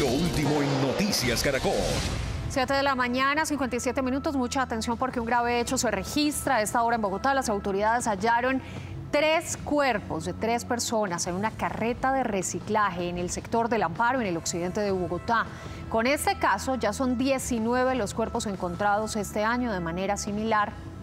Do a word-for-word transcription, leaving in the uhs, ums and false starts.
Lo último en Noticias Caracol. siete de la mañana, cincuenta y siete minutos. Mucha atención porque un grave hecho se registra a esta hora en Bogotá. Las autoridades hallaron tres cuerpos de tres personas en una carreta de reciclaje en el sector del Amparo, en el occidente de Bogotá. Con este caso ya son diecinueve los cuerpos encontrados este año de manera similar